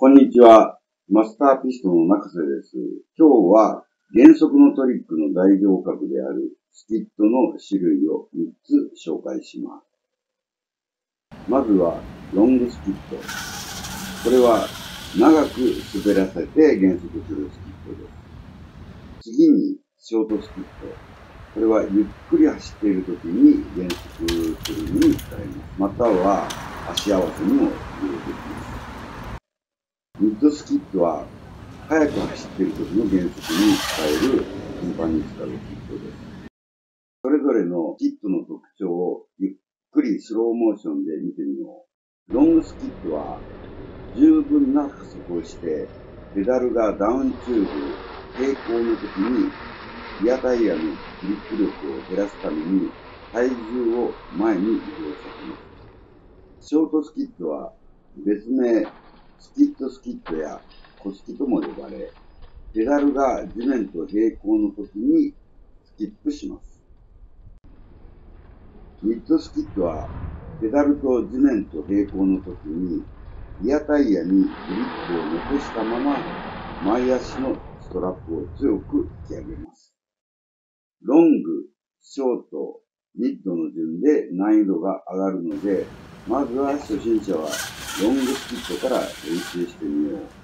こんにちは。マスターピストの中瀬です。今日は原則のトリックの代表格であるスキットの種類を3つ紹介します。まずはロングスキット。これは長く滑らせて減速するスキットです。次にショートスキット。これはゆっくり走っている時に減速するのに使えます。または足合わせにも利用できます。ミッドスキットは速く走っている時の減速に使える頻繁に使うスキットです。それぞれのスキットの特徴をゆっくりスローモーションで見てみよう。ロングスキットは十分な加速をしてペダルがダウンチューブ平行の時にリアタイヤのグリップ力を減らすために体重を前に移動させます。ショートスキットは別名スキットスキットや小スキとも呼ばれ、ペダルが地面と平行の時にスキップします。ミッドスキットはペダルと地面と平行の時にリアタイヤにグリップを残したまま前足のストラップを強く引き上げます。ロング、ショート、ミッドの順で難易度が上がるので、まずは初心者はロングスキットから練習してみよう。